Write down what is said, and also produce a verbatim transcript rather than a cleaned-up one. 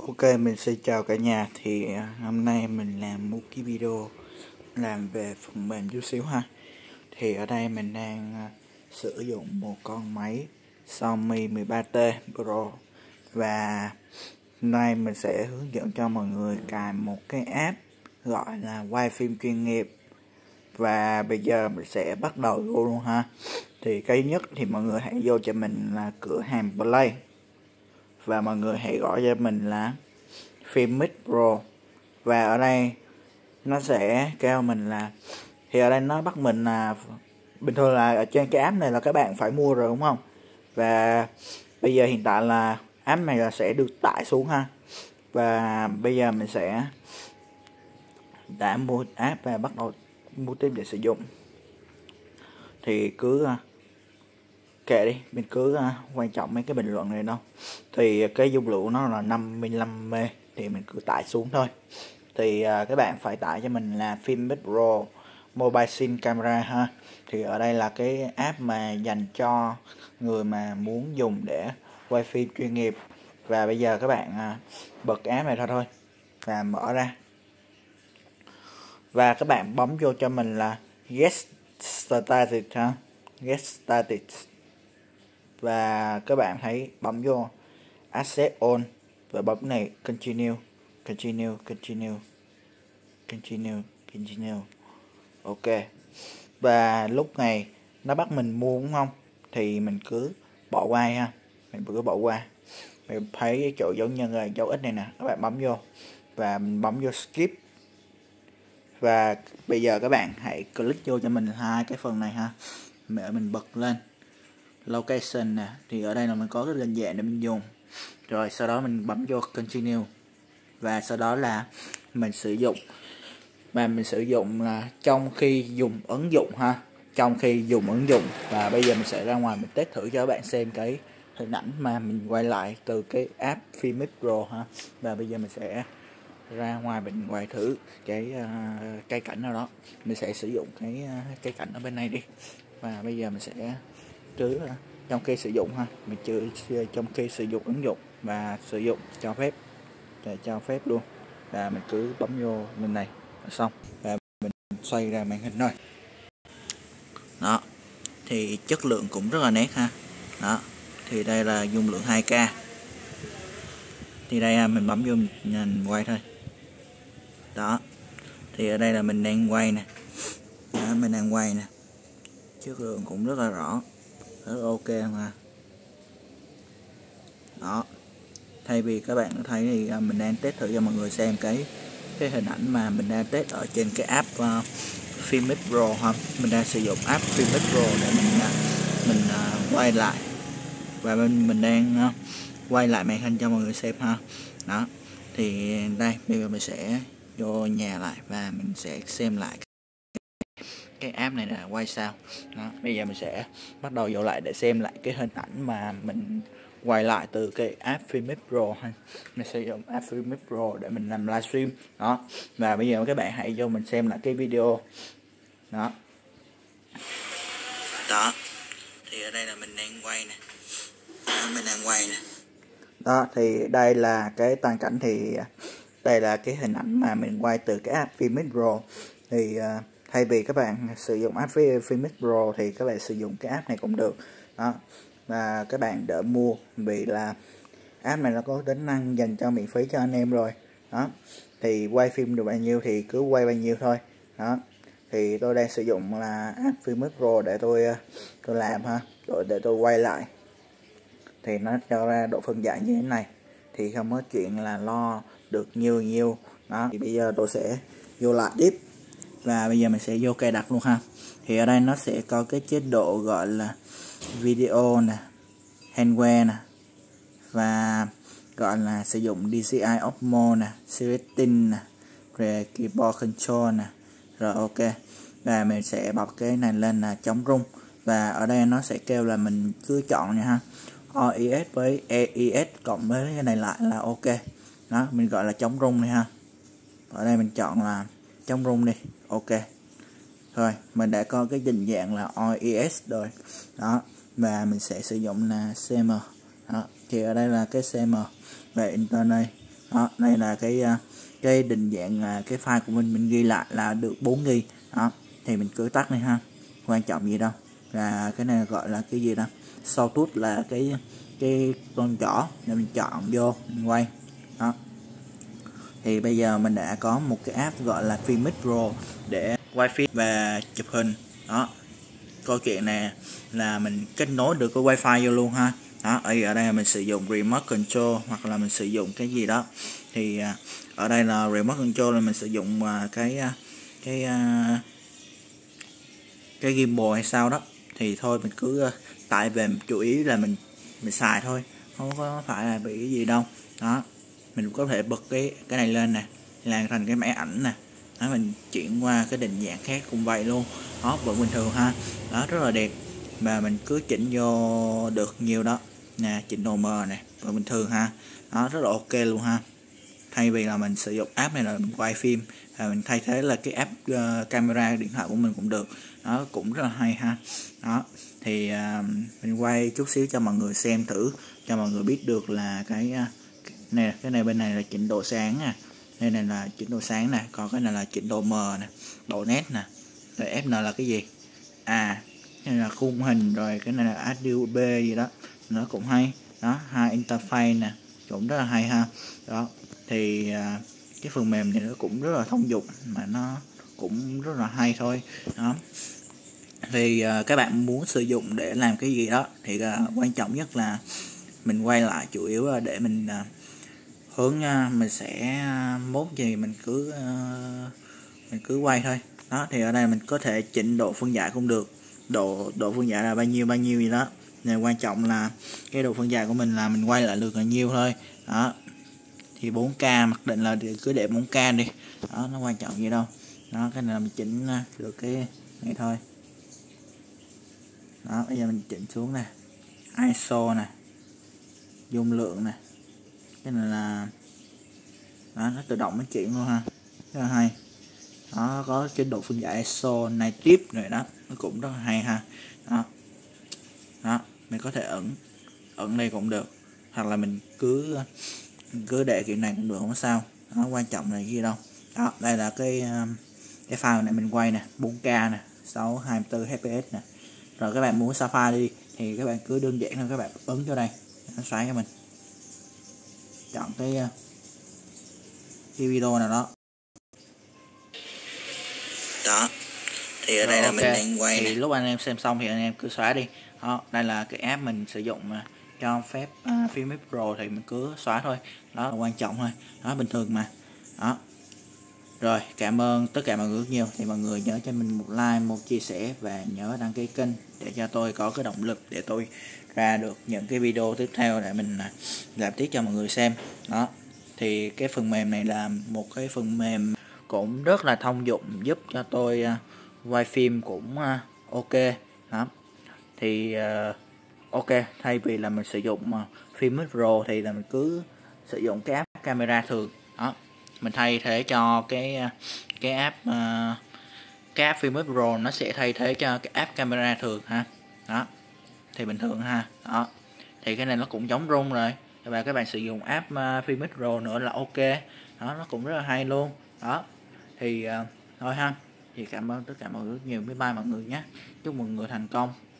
Ok, mình xin chào cả nhà. Thì hôm nay mình làm một cái video làm về phần mềm chút xíu ha. Thì ở đây mình đang sử dụng một con máy Xiaomi mười ba T Pro, và hôm nay mình sẽ hướng dẫn cho mọi người cài một cái app gọi là quay phim chuyên nghiệp. Và bây giờ mình sẽ bắt đầu vô luôn ha. Thì cái nhất thì mọi người hãy vô cho mình là cửa hàng Play, và mọi người hãy gọi cho mình là Filmic Pro. Và ở đây nó sẽ kêu mình là, thì ở đây nó bắt mình là bình thường là ở trên cái app này là các bạn phải mua rồi đúng không, và bây giờ hiện tại là app này là sẽ được tải xuống ha. Và bây giờ mình sẽ đã mua app và bắt đầu mua tiếp để sử dụng. Thì cứ kệ đi, mình cứ quan trọng mấy cái bình luận này đâu. Thì cái dung lượng nó là năm mươi lăm mê thì mình cứ tải xuống thôi. Thì uh, các bạn phải tải cho mình là Filmic Pro Mobile Sim Camera ha. Thì ở đây là cái app mà dành cho người mà muốn dùng để quay phim chuyên nghiệp. Và bây giờ các bạn uh, bật app này ra thôi và mở ra, và các bạn bấm vô cho mình là Get Started ha, Get Started. Và các bạn thấy bấm vô Access On và bấm này Continue, Continue, Continue, Continue, Continue. Ok. Và lúc này nó bắt mình mua đúng không, thì mình cứ bỏ qua ha, mình cứ bỏ qua. Mình thấy cái chỗ dấu nhân là dấu x này nè, các bạn bấm vô và mình bấm vô Skip. Và bây giờ các bạn hãy click vô cho mình hai cái phần này ha. Để mình bật lên Location nè, thì ở đây là mình có cái đơn giản để mình dùng. Rồi sau đó mình bấm vô Continue, và sau đó là mình sử dụng, mà mình sử dụng là trong khi dùng ứng dụng ha, trong khi dùng ứng dụng. Và bây giờ mình sẽ ra ngoài mình test thử cho các bạn xem cái hình ảnh mà mình quay lại từ cái app Filmic Pro ha. Và bây giờ mình sẽ ra ngoài mình quay thử cái uh, cây cảnh nào đó. Mình sẽ sử dụng cái uh, cây cảnh ở bên này đi. Và bây giờ mình sẽ cứ uh, trong khi sử dụng ha, mình chưa trong khi sử dụng ứng dụng và sử dụng cho phép, để cho phép luôn. Và mình cứ bấm vô bên này xong, và mình xoay ra màn hình thôi. Đó, thì chất lượng cũng rất là nét ha. Đó, thì đây là dung lượng hai K. Thì đây mình bấm vô mình quay thôi. Đó, thì ở đây là mình đang quay nè. Đó, mình đang quay nè, chất lượng cũng rất là rõ, rất là ok mà. Đó, thay vì các bạn thấy thì mình đang test thử cho mọi người xem cái cái hình ảnh mà mình đang test ở trên cái app uh, Filmic Pro ha. Mình đang sử dụng app Filmic Pro để mình uh, mình uh, quay lại, và mình mình đang uh, quay lại màn hình cho mọi người xem ha. Đó, thì đây bây giờ mình sẽ vô nhà lại và mình sẽ xem lại cái app này là quay sao. Đó, bây giờ mình sẽ bắt đầu vô lại để xem lại cái hình ảnh mà mình quay lại từ cái app Filmic Pro ha. Mình sử dụng app Filmic Pro để mình làm livestream. Đó, và bây giờ các bạn hãy vô mình xem lại cái video. Đó, đó, thì ở đây là mình đang quay nè. Đó, mình đang quay nè. Đó, thì đây là cái toàn cảnh, thì đây là cái hình ảnh mà mình quay từ cái app Filmic Pro. Thì uh, thay vì các bạn sử dụng app Filmic Pro thì các bạn sử dụng cái app này cũng được. Đó, và các bạn đỡ mua, vì là app này nó có tính năng dành cho miễn phí cho anh em rồi. Đó, thì quay phim được bao nhiêu thì cứ quay bao nhiêu thôi. Đó, thì tôi đang sử dụng là app Filmic Pro để tôi tôi làm ha, rồi để tôi quay lại thì nó cho ra độ phân giải như thế này, thì không có chuyện là lo được nhiều nhiều. Đó, thì bây giờ tôi sẽ vô lại tiếp, và bây giờ mình sẽ vô cài đặt luôn ha. Thì ở đây nó sẽ có cái chế độ gọi là video nè, handwear nè, và gọi là sử dụng đê xê i Osmo nè, setting nè, rồi keyboard control nè, rồi ok. Và mình sẽ bật cái này lên là chống rung, và ở đây nó sẽ kêu là mình cứ chọn nha ha, o i ét với e i ét cộng với cái này lại là ok. Đó, mình gọi là chống rung này ha. Ở đây mình chọn là chống rung đi, ok. Rồi, mình đã có cái định dạng là o i ét rồi. Đó, và mình sẽ sử dụng là xê em. Đó, thì ở đây là cái xê em về internet Đó, đây là cái cái định dạng cái file của mình mình ghi lại là được bốn gi-ga-bai. Đó, thì mình cứ tắt này ha, quan trọng gì đâu. Là cái này gọi là cái gì đó, sau tút là cái cái con trỏ để mình chọn vô mình quay. Đó, thì bây giờ mình đã có một cái app gọi là Filmic Pro để quay phim và chụp hình. Đó, câu chuyện này là mình kết nối được cái wifi vô luôn ha. Đó, ở ở đây mình sử dụng remote control hoặc là mình sử dụng cái gì đó, thì ở đây là remote control là mình sử dụng cái cái cái gimbal hay sao đó, thì thôi mình cứ tải về, chủ yếu là mình mình xài thôi, không có phải là bị cái gì đâu. Đó, mình có thể bật cái cái này lên nè, làm thành cái máy ảnh nè. Đó, mình chuyển qua cái định dạng khác cũng vậy luôn. Đó, vẫn bình thường ha. Đó, rất là đẹp, và mình cứ chỉnh vô được nhiều đó nè, chỉnh độ mờ nè, vẫn bình thường ha. Đó, rất là ok luôn ha. Thay vì là mình sử dụng app này là mình quay phim, và mình thay thế là cái app uh, camera điện thoại của mình cũng được. Đó, cũng rất là hay ha. Đó, thì uh, mình quay chút xíu cho mọi người xem thử, cho mọi người biết được là cái uh, nè, cái này bên này là chỉnh độ sáng nè, đây này là chỉnh độ sáng nè, còn cái này là chỉnh độ mờ nè, độ nét nè, rồi ép en là cái gì, à cái này là khung hình, rồi cái này là a đê bê gì đó, nó cũng hay. Đó, hai interface nè, cũng rất là hay ha. Đó, thì à, cái phần mềm này nó cũng rất là thông dụng mà nó cũng rất là hay thôi. Đó, thì à, các bạn muốn sử dụng để làm cái gì đó thì à, quan trọng nhất là mình quay lại, chủ yếu là để mình à, hướng à, mình sẽ à, mốt gì mình cứ à, mình cứ quay thôi. Đó, thì ở đây mình có thể chỉnh độ phân giải cũng được, độ độ phân giải là bao nhiêu bao nhiêu gì đó, nên quan trọng là cái độ phân giải của mình là mình quay lại được là nhiêu thôi. Đó, thì bốn K mặc định là cứ để bốn K đi. Đó, nó quan trọng gì đâu. Đó, cái này là mình chỉnh được cái này thôi. Đó, bây giờ mình chỉnh xuống nè, i ét o nè, dung lượng nè, cái này là đó, nó tự động nó chuyển luôn ha, rất là hay. Đó, có chế độ phân giải i ét o này tiếp rồi đó, nó cũng rất là hay ha. Đó, đó, mình có thể ẩn ẩn đây cũng được, hoặc là mình cứ mình cứ để kiểu này cũng được, không có sao. Đó, quan trọng là gì đâu. Đó, đây là cái cái file này mình quay nè, bốn K nè, sáu hai mươi tư ép pê ét nè. Rồi các bạn muốn Safari đi thì các bạn cứ đơn giản thôi, các bạn ấn vô đây nó xoáy cho mình, chọn cái cái video nào đó. Đó, thì ở đây rồi, là okay. Mình đang quay thì này. Lúc anh em xem xong thì anh em cứ xóa đi. Đó, đây là cái app mình sử dụng mà cho phép uh, Filmic Pro, thì mình cứ xóa thôi. Đó là quan trọng thôi, đó bình thường mà. Đó, rồi cảm ơn tất cả mọi người rất nhiều. Thì mọi người nhớ cho mình một like, một chia sẻ và nhớ đăng ký kênh để cho tôi có cái động lực để tôi ra được những cái video tiếp theo để mình làm tiếp cho mọi người xem. Đó, thì cái phần mềm này là một cái phần mềm cũng rất là thông dụng, giúp cho tôi uh, quay phim cũng uh, ok. Đó, thì uh, ok, thay vì là mình sử dụng uh, Filmic Pro thì là mình cứ sử dụng cái app camera thường. Đó, mình thay thế cho cái cái app uh, cái app Filmic Pro nó sẽ thay thế cho cái app camera thường ha. Đó, thì bình thường ha. Đó, thì cái này nó cũng giống rung rồi, và các bạn sử dụng app uh, Filmic Pro nữa là ok. Đó, nó cũng rất là hay luôn. Đó, thì uh, thôi ha, thì cảm ơn tất cả mọi người rất nhiều. Bye bye mọi người nhé, chúc mọi người thành công.